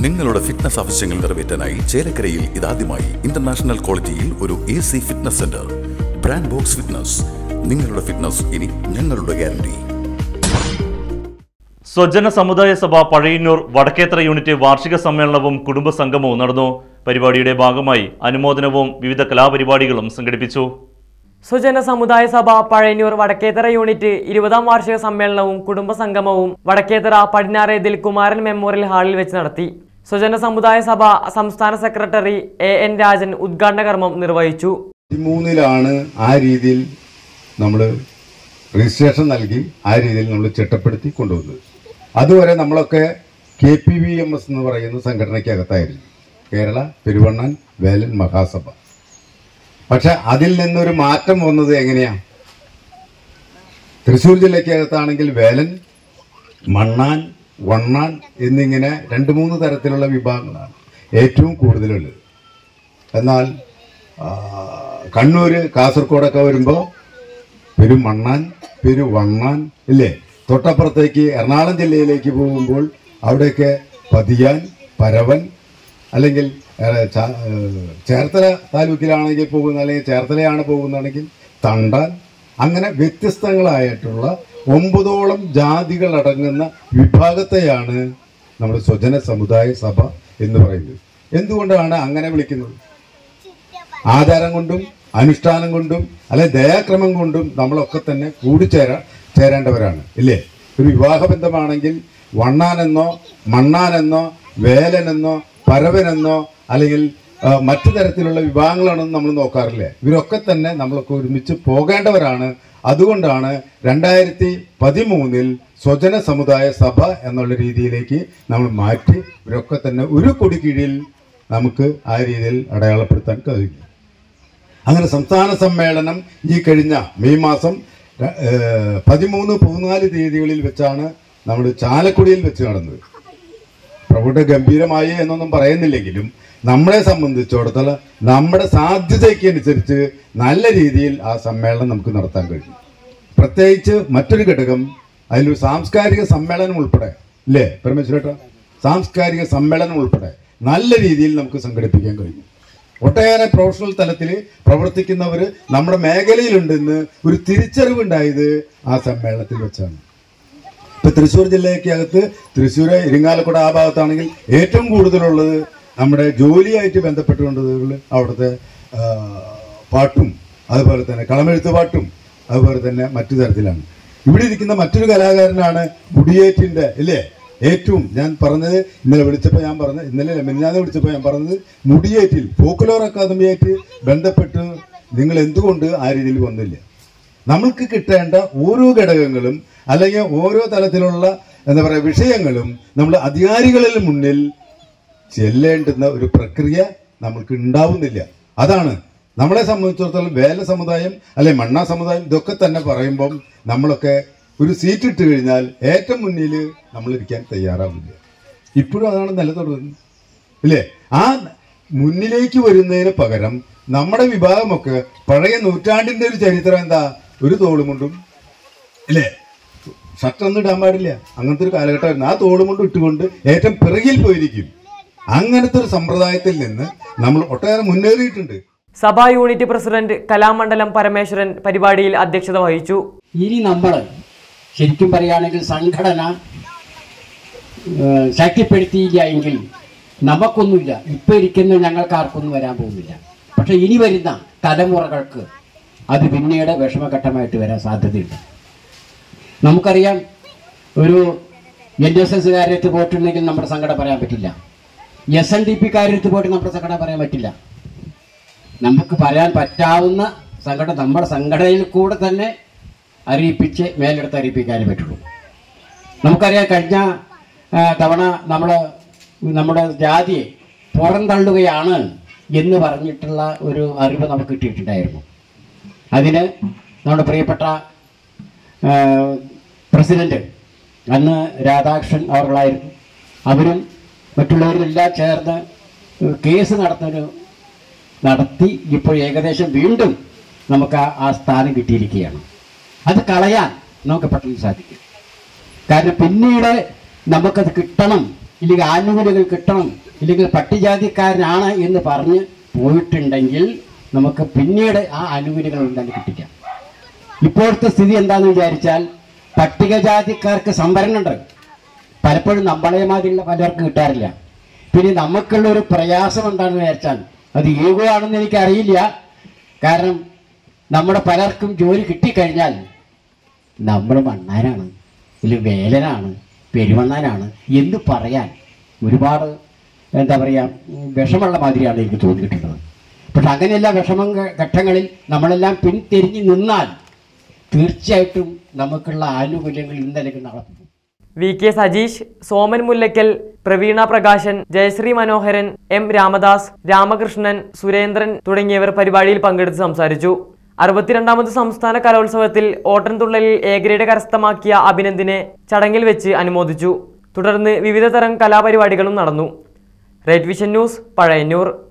നിങ്ങളുടെ ഫിറ്റ്നസ് ആവശ്യങ്ങൾ നിറവേറ്റാനായി ചേലക്കരയിൽ ഇതാദ്യമായി ഇന്റർനാഷണൽ ക്വാളിറ്റിയിൽ ഒരു AC fitness centre. Brand box fitness. നിങ്ങളുടെ ഫിറ്റ്നസ് ഇനി ഞങ്ങളുടെ ഗ്യാരണ്ടി. സ്വജന സമുദായ സഭ പഴയന്നൂർ വടക്കേത്തറ യൂണിറ്റ് വാർഷിക സമ്മേളനവും കുടുംബസംഗമവും നടന്നു. പരിപാടിയുടെ ഭാഗമായി അനുമോദനവും വിവിധ കലാപരിപാടികളും സംഘടിപ്പിച്ചു. സ്വജന സമുദായ സഭ പഴയന്നൂർ വടക്കേത്തറ യൂണിറ്റ് 20ാം വാർഷിക സമ്മേളനവും കുടുംബസംഗമവും വടക്കേത്തറ പടിഞ്ഞാറേതിൽ കുമാരൻ മെമ്മോറിയൽ ഹാളിൽ വെച്ച് നടത്തി. സ്വജന സമുദായ സഭ സംസ്ഥാന സെക്രട്ടറി AN രാജൻ ഉദ്ഘാടന കർമ്മം നിർവഹിച്ചു. 13 ആ രീതിയിൽ നമ്മൾ രജിസ്ട്രേഷൻ നൽകി ആ രീതിയിൽ നമ്മൾ ചിട്ടപ്പെടുത്തി കൊണ്ടുവന്നത്. അതുവരെ നമ്മളൊക്കെ KPVMS എന്ന് പറയുന്ന സംഘടനയ്ക്കകത്തായിരുന്നു, കേരള പെരുവണ്ണാൻ വേലൻ മഹാസഭ. പക്ഷെ അതിൽ നിന്നൊരു മാറ്റം വന്നത് എങ്ങനെയാണ്? തൃശ്ശൂർ ജില്ലയ്ക്കകത്താണെങ്കിൽ വേലൻ, മണ്ണാൻ, വണ്ണാൻ എന്നിങ്ങനെ 2-3 തരത്തിലുള്ള വിഭാഗങ്ങളാണ് ഏറ്റവും കൂടുതലുള്ളത്. എന്നാൽ കണ്ണൂർ, കാസർഗോഡൊക്കെ വരുമ്പോൾ പെരുമണ്ണാൻ, പെരുവണ്ണാൻ ഇല്ലേ. തൊട്ടപ്പുറത്തേക്ക് എറണാകുളം ജില്ലയിലേക്ക് പോകുമ്പോൾ അവിടെയൊക്കെ പതിയാൻ, പരവൻ, അല്ലെങ്കിൽ ചേർത്തല താലൂക്കിലാണെങ്കിൽ പോകുന്ന, അല്ലെങ്കിൽ ചേർത്തലയാണ് പോകുന്നതാണെങ്കിൽ തണ്ടാൻ, അങ്ങനെ വ്യത്യസ്തങ്ങളായിട്ടുള്ള 9ഓളം ജാതികൾ അടങ്ങുന്ന വിഭാഗത്തെയാണ് നമ്മൾ സ്വജന സമുദായ സഭ എന്ന് പറയുന്നത്. എന്തുകൊണ്ടാണ് അങ്ങനെ വിളിക്കുന്നത്? ആചാരം കൊണ്ടും അനുഷ്ഠാനം കൊണ്ടും അല്ലെ ദയാക്രമം കൊണ്ടും നമ്മളൊക്കെ തന്നെ ചേരേണ്ടവരാണ് ഇല്ലേ. ഒരു വിവാഹബന്ധമാണെങ്കിൽ വണ്ണാനെന്നോ മണ്ണാനെന്നോ വേലനെന്നോ പരവനെന്നോ അല്ലെങ്കിൽ മറ്റു തരത്തിലുള്ള വിഭാഗങ്ങളാണെന്ന് നമ്മൾ നോക്കാറില്ല. ഇവരൊക്കെ തന്നെ നമ്മളൊക്കെ ഒരുമിച്ച് പോകേണ്ടവരാണ്. അതുകൊണ്ടാണ് 2013 സ്വജന സമുദായ സഭ എന്നുള്ള രീതിയിലേക്ക് നമ്മൾ മാറ്റി ഇവരൊക്കെ തന്നെ ഒരു കൊടി കീഴിൽ നമുക്ക് ആ രീതിയിൽ അടയാളപ്പെടുത്താൻ കഴിയും. അങ്ങനെ സംസ്ഥാന സമ്മേളനം ഈ കഴിഞ്ഞ മെയ് മാസം 13-14 തീയതികളിൽ വെച്ചാണ് നമ്മൾ ചാലക്കുടിയിൽ വെച്ച് നടന്നത്. പ്രൗഢ ഗംഭീരമായി എന്നൊന്നും പറയുന്നില്ലെങ്കിലും നമ്മളെ സംബന്ധിച്ചിടത്തോളം നമ്മുടെ സാധ്യതയ്ക്ക് അനുസരിച്ച് നല്ല രീതിയിൽ ആ സമ്മേളനം നമുക്ക് നടത്താൻ കഴിഞ്ഞു. പ്രത്യേകിച്ച് മറ്റൊരു ഘടകം, അതിലൊരു സാംസ്കാരിക സമ്മേളനം ഉൾപ്പെടെ ഇല്ലേ പരമേശ്വരേട്ട, സാംസ്കാരിക സമ്മേളനം ഉൾപ്പെടെ നല്ല രീതിയിൽ നമുക്ക് സംഘടിപ്പിക്കാൻ കഴിഞ്ഞു. ഒട്ടേറെ പ്രൊഫഷണൽ തലത്തിൽ പ്രവർത്തിക്കുന്നവർ നമ്മുടെ മേഖലയിലുണ്ടെന്ന് ഒരു തിരിച്ചറിവുണ്ടായത് ആ സമ്മേളനത്തിൽ വെച്ചാണ്. ഇപ്പൊ തൃശ്ശൂർ ജില്ലയ്ക്കകത്ത് തൃശ്ശൂർ ഇരിങ്ങാലക്കുട ആ ഭാഗത്താണെങ്കിൽ ഏറ്റവും കൂടുതലുള്ളത് നമ്മുടെ ജോലിയായിട്ട് ബന്ധപ്പെട്ടുകൊണ്ടത് അവിടുത്തെ പാട്ടും അതുപോലെ തന്നെ കളമെഴുത്ത് പാട്ടും അതുപോലെ തന്നെ മറ്റു തരത്തിലാണ്. ഇവിടെ ഇരിക്കുന്ന മറ്റൊരു കലാകാരനാണ് മുടിയേറ്റിന്റെ ഇല്ലേ ഏറ്റവും, ഞാൻ പറഞ്ഞത് ഇന്നലെ വിളിച്ചപ്പോൾ ഞാൻ പറഞ്ഞത്, ഇന്നലെ മിനിഞ്ഞാന്ന് വിളിച്ചപ്പോൾ ഞാൻ പറഞ്ഞത്, മുടിയേറ്റിൽ ഫോക്ലോർ അക്കാദമിയായിട്ട് ബന്ധപ്പെട്ട് നിങ്ങൾ എന്തുകൊണ്ട് ആ രീതിയിൽ വന്നില്ല? നമ്മൾക്ക് കിട്ടേണ്ട ഓരോ ഘടകങ്ങളും അല്ലെങ്കിൽ ഓരോ തലത്തിലുള്ള എന്താ പറയുക വിഷയങ്ങളും നമ്മൾ അധികാരികളിൽ മുന്നിൽ ചെല്ലേണ്ടുന്ന ഒരു പ്രക്രിയ നമ്മൾക്ക് ഉണ്ടാവുന്നില്ല. അതാണ് നമ്മളെ സംബന്ധിച്ചിടത്തോളം വേല സമുദായം അല്ലെ മണ്ണ സമുദായം ഇതൊക്കെ തന്നെ പറയുമ്പം നമ്മളൊക്കെ ഒരു സീറ്റ് ഇട്ട് കഴിഞ്ഞാൽ ഏറ്റവും മുന്നിൽ നമ്മൾ ഇരിക്കാൻ തയ്യാറാവില്ല. ഇപ്പോഴും അതാണ് നിലനിർത്തുന്നത് ഇല്ലേ. ആ മുന്നിലേക്ക് വരുന്നതിന് പകരം നമ്മുടെ വിഭാഗമൊക്കെ പഴയ നൂറ്റാണ്ടിന്റെ ഒരു ചരിത്രം എന്താ, ഒരു തോളുമുണ്ടും ഇല്ലേ, ഷർട്ടൊന്നും ഇടാൻ പാടില്ല, അങ്ങനത്തെ ഒരു കാലഘട്ടമായിരുന്നു. ആ തോളുമുണ്ടും ഇട്ടുകൊണ്ട് ഏറ്റവും പിറകിൽ പോയിരിക്കും. അങ്ങനത്തെ ഒരു സമ്പ്രദായത്തിൽ നിന്ന് നമ്മൾ ഒട്ടേറെ മുന്നേറിയിട്ടുണ്ട്. സഭാ യൂണിറ്റ് പ്രസിഡന്റ് കലാമണ്ഡലം പരമേശ്വരൻ പരിപാടിയിൽ അധ്യക്ഷത വഹിച്ചു. ഇനി നമ്മൾ ശരിക്കും പറയുകയാണെങ്കിൽ സംഘടന ശക്തിപ്പെടുത്തിയില്ല എങ്കിൽ നമുക്കൊന്നുമില്ല. ഇപ്പം ഇരിക്കുന്ന ഞങ്ങൾക്ക് ആർക്കൊന്നും വരാൻ പോകുന്നില്ല. പക്ഷെ ഇനി വരുന്ന തലമുറകൾക്ക് അത് പിന്നീട് വിഷമഘട്ടമായിട്ട് വരാൻ സാധ്യതയുണ്ട്. നമുക്കറിയാം, ഒരു NSSകാരെടുത്ത് പോയിട്ടുണ്ടെങ്കിൽ നമ്മുടെ സംഘടന പറയാൻ പറ്റില്ല. SNDPക്കാരെടുത്ത് പോയിട്ട് നമ്മുടെ സംഘടന പറയാൻ പറ്റില്ല. നമുക്ക് പറയാൻ പറ്റാവുന്ന സംഘടന നമ്മുടെ സംഘടനയിൽ കൂടെ തന്നെ അറിയിപ്പിച്ച് മേലെടുത്ത് അറിയിപ്പിക്കാനേ പറ്റുള്ളൂ. നമുക്കറിയാം, കഴിഞ്ഞ തവണ നമ്മുടെ ജാതിയെ പുറന്തള്ളുകയാണ് എന്ന് പറഞ്ഞിട്ടുള്ള ഒരു അറിവ് നമുക്ക് കിട്ടിയിട്ടുണ്ടായിരുന്നു. അതിന് നമ്മുടെ പ്രിയപ്പെട്ട പ്രസിഡന്റ് അന്ന് രാധാകൃഷ്ണൻ അവர்களായിരുന്നു. അവരും മറ്റുള്ളവരെല്ലാം ചേർന്ന് കേസ് നടത്തി ഇപ്പോൾ ഏകദേശം വീണ്ടും നമുക്ക് ആ സ്ഥാനം കിട്ടിയിരിക്കുകയാണ്. അത് കളയാൻ നമുക്ക് പെട്ടെന്ന് സാധിക്കും. കാരണം പിന്നീട് നമുക്കത് കിട്ടണം ഇല്ലെങ്കിൽ ആനുകൂല്യങ്ങൾ കിട്ടണം, ഇല്ലെങ്കിൽ പട്ടികജാതിക്കാരനാണ് എന്ന് പറഞ്ഞ് പോയിട്ടുണ്ടെങ്കിൽ നമുക്ക് പിന്നീട് ആ ആനുകൂല്യങ്ങൾ തന്നെ കിട്ടിക്കാം. ഇപ്പോഴത്തെ സ്ഥിതി എന്താണെന്ന് വിചാരിച്ചാൽ പട്ടികജാതിക്കാർക്ക് സംവരണം ഉണ്ട്, പലപ്പോഴും നമ്മളെ മാതിരിയുള്ള പലർക്കും കിട്ടാറില്ല. പിന്നെ നമുക്കുള്ള ഒരു പ്രയാസം എന്താണെന്ന് വിചാരിച്ചാൽ അത് ഈഗോ ആണെന്ന് എനിക്കറിയില്ല. കാരണം നമ്മുടെ പലർക്കും ജോലി കിട്ടിക്കഴിഞ്ഞാൽ നമ്മൾ മണ്ണാനാണ്, അല്ലെങ്കിൽ വേലനാണ്, പെരുമണ്ണാനാണ് എന്ന് പറയാൻ ഒരുപാട് എന്താ പറയുക വിഷമുള്ള മാതിരിയാണ് എനിക്ക് തോന്നിയിട്ടുള്ളത്. പക്ഷെ അങ്ങനെയല്ല, വിഷമം ഘട്ടങ്ങളിൽ നമ്മളെല്ലാം പിന്തിരിഞ്ഞ് നിന്നാൽ തീർച്ചയായിട്ടും നമുക്കുള്ള ആനുകൂല്യങ്ങൾ ഇന്നലേക്ക് നടക്കും. V K Sajeesh, Soman Mullakkal, Praveena Prakashan, Jayasree Manoharan, M Ramadas, Ramakrishnan, Surendran തുടങ്ങിയവർ പരിപാടിയിൽ പങ്കെടുത്ത് സംസാരിച്ചു. 62ാമത് സംസ്ഥാന കലോത്സവത്തിൽ ഓട്ടൻതുള്ളലിൽ എ ഗ്രേഡ് കരസ്ഥമാക്കിയ അഭിനന്ദിനെ ചടങ്ങിൽ വെച്ച് അനുമോദിച്ചു. തുടർന്ന് വിവിധ തരം കലാപരിപാടികളും നടന്നു. Right Vision News, Pazhayannur.